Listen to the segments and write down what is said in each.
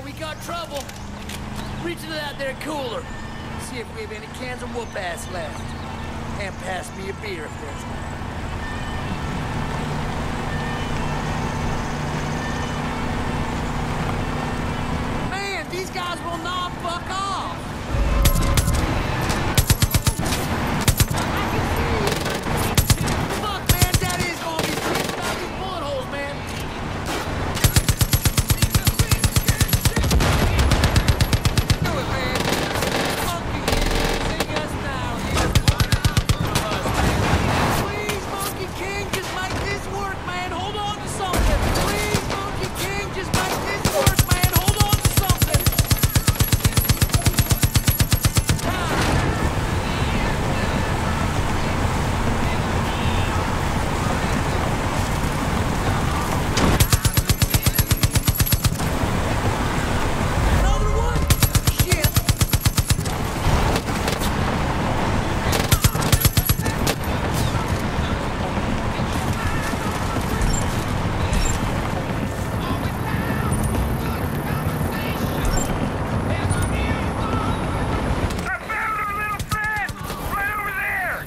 we got trouble. Reach into that there cooler. See if we have any cans of whoop-ass left. And pass me a beer if there's one. Man, these guys will not fuck off. Fuck, man, that is gonna be tripped about these bullet holes, man. Do it, man. Monkey King, sing us now. Please, Monkey King, just make this work, man. Hold on to something. Please, Monkey King, just make this work, man. Hold on to something. Another one? Shit. I found our little friend! Right over there!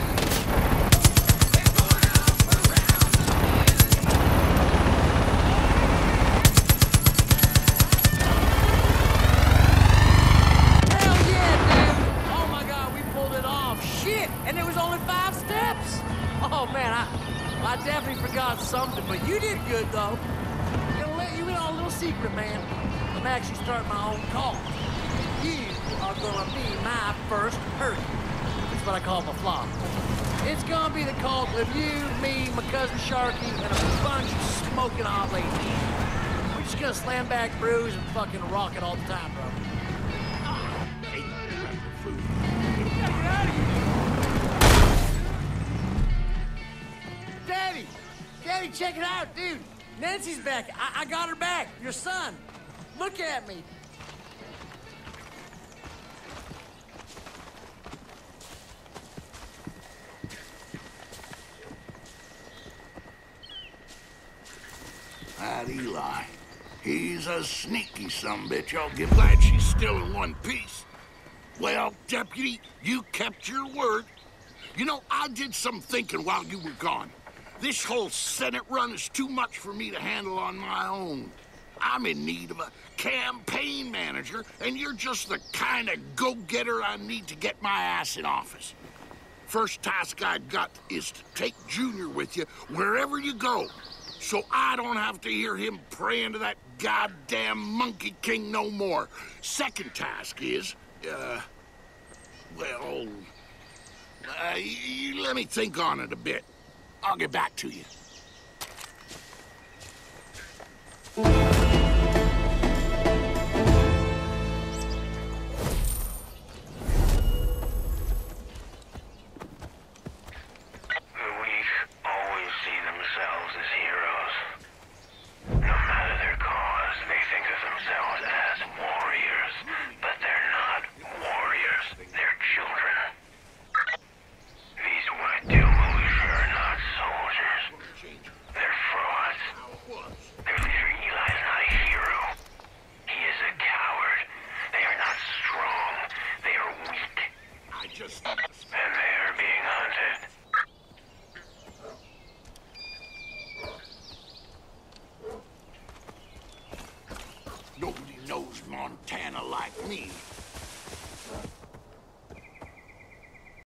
Hell yeah, dude! Oh my god, we pulled it off. Shit! And there was only 5 steps! Oh man, I definitely forgot something, but you did good though. Gonna let you in on a little secret, man. I'm actually starting my own cult. You are gonna be my first hurricane. That's what I call my flock. It's gonna be the cult of you, me, my cousin Sharky, and a bunch of smoking hot ladies. We're just gonna slam back brews and fucking rock it all the time, bro. Daddy! Daddy, check it out, dude! Nancy's back. I got her back. Your son. Look at me. That Eli. He's a sneaky sumbitch. I'll get glad she's still in one piece. Well, Deputy, you kept your word. You know, I did some thinking while you were gone. This whole Senate run is too much for me to handle on my own. I'm in need of a campaign manager, and you're just the kind of go-getter I need to get my ass in office. First task I've got is to take Junior with you wherever you go, so I don't have to hear him praying to that goddamn Monkey King no more. Second task is, you let me think on it a bit. I'll get back to you. The weak always see themselves as heroes. No matter their cause, they think of themselves as warriors. But they're not warriors, they're children. These white devils are not soldiers. They're frauds. Their leader Eli is not a hero. He is a coward. They are not strong. They are weak. And they are being hunted. Nobody knows Montana like me.